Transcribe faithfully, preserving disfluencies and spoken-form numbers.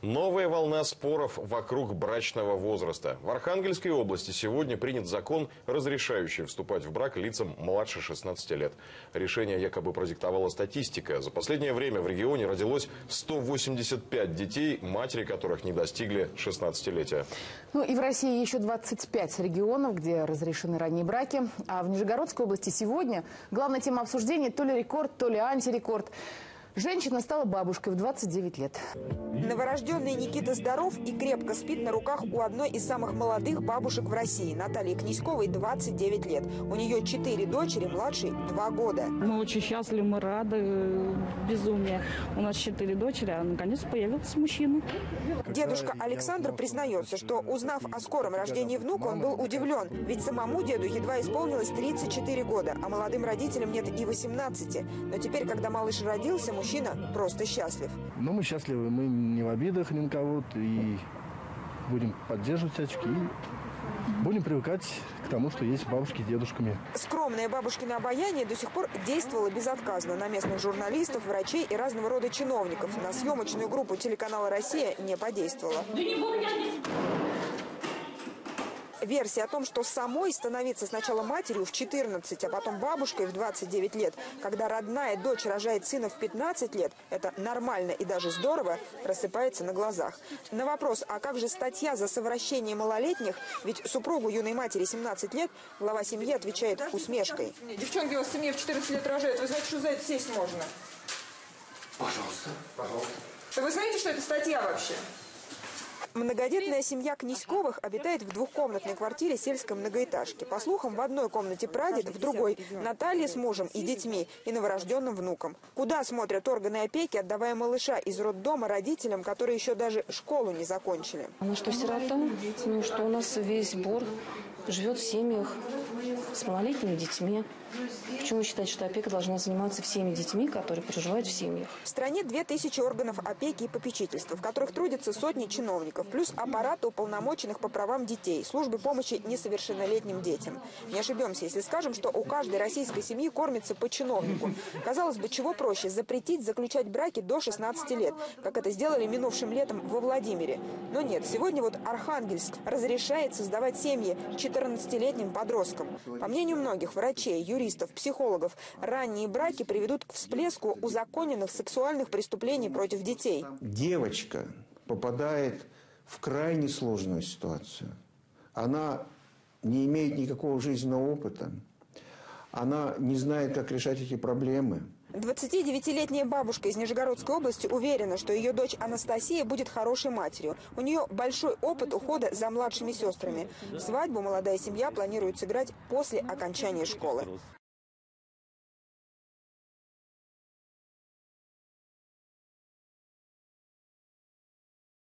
Новая волна споров вокруг брачного возраста. В Архангельской области сегодня принят закон, разрешающий вступать в брак лицам младше шестнадцати лет. Решение якобы продиктовала статистика. За последнее время в регионе родилось сто восемьдесят пять детей, матери которых не достигли шестнадцатилетия. Ну и в России еще двадцать пять регионов, где разрешены ранние браки. А в Нижегородской области сегодня главная тема обсуждения то ли рекорд, то ли антирекорд. Женщина стала бабушкой в двадцать девять лет. Новорожденный Никита здоров и крепко спит на руках у одной из самых молодых бабушек в России. Натальи Князьковой двадцать девять лет. У нее четыре дочери, младшей два года. Мы очень счастливы, мы рады, безумие. У нас четыре дочери, а наконец появился мужчина. Дедушка Александр признается, что, узнав о скором рождении внука, он был удивлен. Ведь самому деду едва исполнилось тридцать четыре года, а молодым родителям нет и восемнадцати. Но теперь, когда малыш родился, мужчина просто счастлив. Ну, мы счастливы, мы не в обидах ни на кого, и будем поддерживать очки, и будем привыкать к тому, что есть бабушки с дедушками. Скромное бабушкино обаяние до сих пор действовало безотказно на местных журналистов, врачей и разного рода чиновников. На съемочную группу телеканала «Россия» не подействовало. Версия о том, что самой становиться сначала матерью в четырнадцать, а потом бабушкой в двадцать девять лет, когда родная дочь рожает сына в пятнадцать лет, это нормально и даже здорово, рассыпается на глазах. На вопрос, а как же статья за совращение малолетних, ведь супругу юной матери семнадцать лет, глава семьи отвечает усмешкой. Девчонки у вас в семье в четырнадцать лет рожают, вы знаете, что за это сесть можно? Пожалуйста, пожалуйста. Да вы знаете, что это статья вообще? Многодетная семья Князьковых обитает в двухкомнатной квартире сельской многоэтажки. По слухам, в одной комнате прадед, в другой – Наталья с мужем и детьми, и новорожденным внуком. Куда смотрят органы опеки, отдавая малыша из роддома родителям, которые еще даже школу не закончили? Она что, сирота? Ну, что у нас весь Бор живет в семьях с малолетними детьми. Почему считать, что опека должна заниматься всеми детьми, которые проживают в семьях? В стране две тысячи органов опеки и попечительства, в которых трудятся сотни чиновников, плюс аппараты уполномоченных по правам детей, службы помощи несовершеннолетним детям. Не ошибемся, если скажем, что у каждой российской семьи кормится по чиновнику. Казалось бы, чего проще – запретить заключать браки до шестнадцати лет, как это сделали минувшим летом во Владимире. Но нет, сегодня вот Архангельск разрешает создавать семьи четырнадцатилетним подросткам. По мнению многих врачей, юристов, психологов, ранние браки приведут к всплеску узаконенных сексуальных преступлений против детей. Девочка попадает в крайне сложную ситуацию. Она не имеет никакого жизненного опыта. Она не знает, как решать эти проблемы. двадцатидевятилетняя бабушка из Нижегородской области уверена, что ее дочь Анастасия будет хорошей матерью. У нее большой опыт ухода за младшими сестрами. Свадьбу молодая семья планирует сыграть после окончания школы.